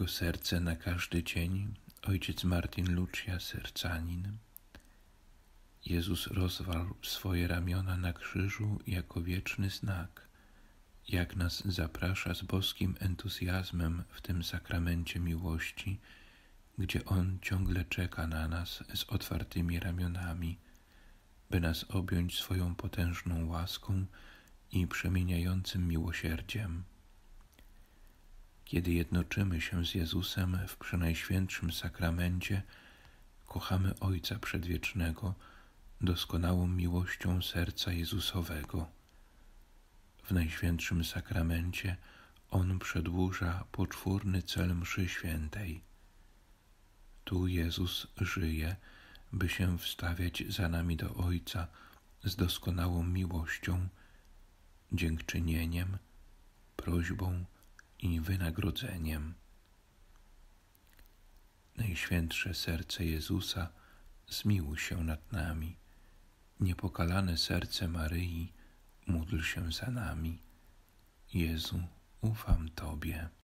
Jego serce na każdy dzień ojciec Martin Lucia, sercanin. Jezus rozwarł swoje ramiona na krzyżu jako wieczny znak, jak nas zaprasza z boskim entuzjazmem w tym sakramencie miłości, gdzie On ciągle czeka na nas z otwartymi ramionami, by nas objąć swoją potężną łaską i przemieniającym miłosierdziem. Kiedy jednoczymy się z Jezusem w Przenajświętszym Sakramencie, kochamy Ojca Przedwiecznego doskonałą miłością serca Jezusowego. W Najświętszym Sakramencie On przedłuża poczwórny cel mszy świętej. Tu Jezus żyje, by się wstawiać za nami do Ojca z doskonałą miłością, dziękczynieniem, prośbą i wynagrodzeniem. Najświętsze serce Jezusa, zmiłuj się nad nami. Niepokalane serce Maryi, módl się za nami. Jezu, ufam Tobie.